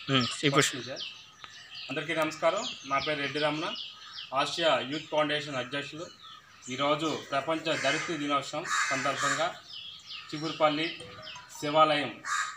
ఇప్పుడు అందరికీ నమస్కారం. నా పేరు Reddy Ramana, Asia youth foundation అధ్యక్షులు. ఈరోజు ప్రపంచ ధరిత్రి దినోత్సవం సందర్భంగా చిగురుపల్లి శివాలయం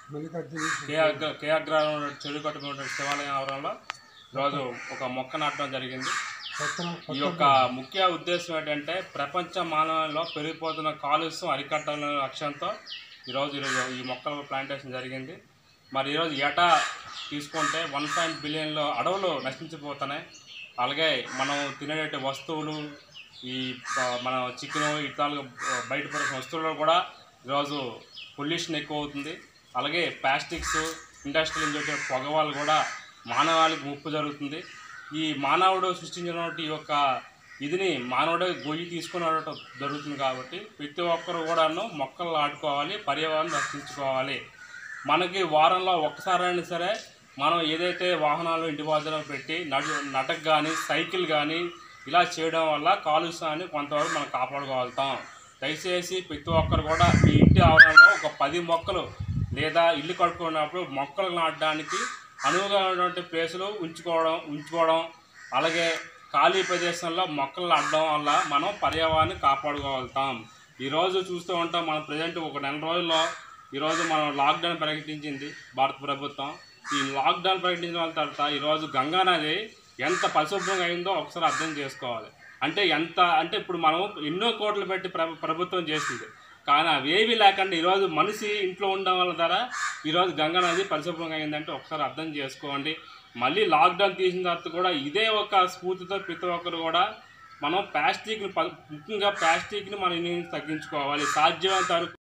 కేఆగ్రహం చెరువు కట్టుకున్న శివాలయం ఆవరణలో ఈరోజు ఒక మొక్క నాటడం జరిగింది. ఈ యొక్క ముఖ్య ఉద్దేశం ఏంటంటే ప్రపంచ మానవంలో పెరిగిపోతున్న కాలుష్యం అరికట్టాలనే లక్ష్యంతో ఈరోజు ఈ మొక్కల ప్లాంటేషన్ జరిగింది. మరి ఈరోజు ఏటా తీసుకుంటే 1 బిలియన్లో అడవులు నశించిపోతున్నాయి. అలాగే మనం తినేట వస్తువులు, ఈ మన చికెను ఇట్లాగా బయట పడుతున్న వస్తువుల్లో కూడా ఈరోజు పొల్యూషన్ ఎక్కువ అవుతుంది. అలాగే ప్లాస్టిక్స్ ఇండస్ట్రీ నుంచి వచ్చే పొగ వల్ల కూడా మానవాళికి ముప్పు జరుగుతుంది. ఈ మానవుడు సృష్టించినటువంటి ఈ యొక్క ఇదిని మానవుడే గొయ్యి తీసుకుని వెళ్ళటం జరుగుతుంది. కాబట్టి ప్రతి ఒక్కరు కూడాను మొక్కలు నాటుకోవాలి, పర్యావరణం రక్షించుకోవాలి. మనకి వారంలో ఒక్కసారైనా సరే మనం ఏదైతే వాహనాలు ఇంటి వద్దన పెట్టి నడక కానీ సైకిల్ కానీ ఇలా చేయడం వల్ల కాలుష్యాన్ని కొంతవరకు మనం కాపాడుకోగలుగుతాం. దయచేసి ప్రతి ఒక్కరు కూడా మీ ఇంటి ఆవరణలో ఒక 10 మొక్కలు లేదా ఇల్లు కట్టుకున్నప్పుడు మొక్కలు నాటడానికి అనువుగా ఉన్నటువంటి ప్లేసులు ఉంచుకోవడం అలాగే ఖాళీ ప్రదేశంలో మొక్కలు నాటడం వల్ల మనం పర్యావరణాన్ని కాపాడుకోగలుగుతాం. ఈరోజు చూస్తూ ఉంటాం, మన ప్రజెంట్ ఒక నెల రోజుల్లో ఈరోజు మనం లాక్డౌన్ ప్రకటించింది భారత ప్రభుత్వం. ఈ లాక్డౌన్ ప్రకటించిన తర్వాత ఈరోజు గంగా నది ఎంత పరిశుభ్రంగా అయిందో ఒకసారి అర్థం చేసుకోవాలి. అంటే ఇప్పుడు మనం ఎన్నో కోట్లు పెట్టి ప్రభుత్వం చేసింది, కానీ అవేవి లేకుండా ఈరోజు మనిషి ఇంట్లో ఉండడం వల్ల ద్వారా ఈరోజు గంగా నది పరిశుభ్రంగా అయిందంటే ఒకసారి అర్థం చేసుకోండి. మళ్ళీ లాక్డౌన్ తీసిన తర్వాత కూడా ఇదే ఒక స్ఫూర్తితో ప్రతి ఒక్కరు కూడా మనం ముఖ్యంగా ప్లాస్టిక్ని మనం తగ్గించుకోవాలి. సాధ్యమైనంత వరకు